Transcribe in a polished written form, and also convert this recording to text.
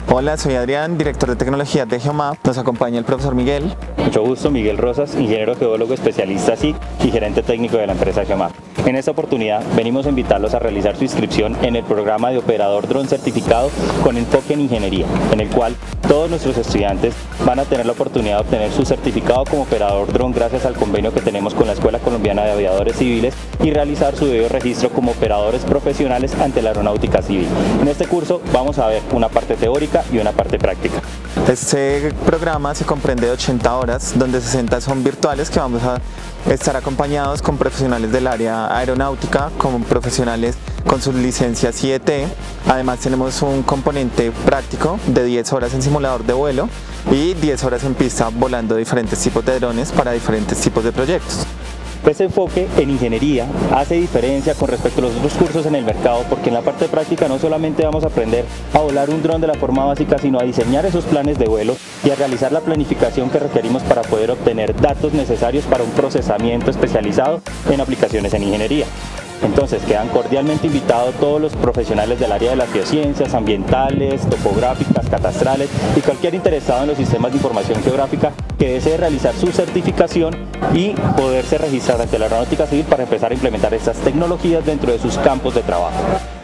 Hola, soy Adrián, director de tecnología de Geomap. Nos acompaña el profesor Miguel. Mucho gusto, Miguel Rosas, ingeniero geólogo especialista SIC y gerente técnico de la empresa Geomap. En esta oportunidad venimos a invitarlos a realizar su inscripción en el programa de operador dron certificado con enfoque en ingeniería, en el cual todos nuestros estudiantes van a tener la oportunidad de obtener su certificado como operador dron gracias al convenio que tenemos con la Escuela Colombiana de Aviadores Civiles y realizar su debido registro como operadores profesionales ante la aeronáutica civil. En este curso vamos a ver una parte teórica y una parte práctica. Este programa se comprende de 80 horas, donde 60 son virtuales, que vamos a estar acompañados con profesionales del área aeronáutica, como profesionales con sus licencias IET. Además tenemos un componente práctico de 10 horas en simulador de vuelo y 10 horas en pista volando diferentes tipos de drones para diferentes tipos de proyectos. Este enfoque en ingeniería hace diferencia con respecto a los otros cursos en el mercado, porque en la parte práctica no solamente vamos a aprender a volar un dron de la forma básica, sino a diseñar esos planes de vuelo y a realizar la planificación que requerimos para poder obtener datos necesarios para un procesamiento especializado en aplicaciones en ingeniería. Entonces quedan cordialmente invitados todos los profesionales del área de las geociencias, ambientales, topográficas, catastrales y cualquier interesado en los sistemas de información geográfica que desee realizar su certificación y poderse registrar ante la aeronáutica civil para empezar a implementar estas tecnologías dentro de sus campos de trabajo.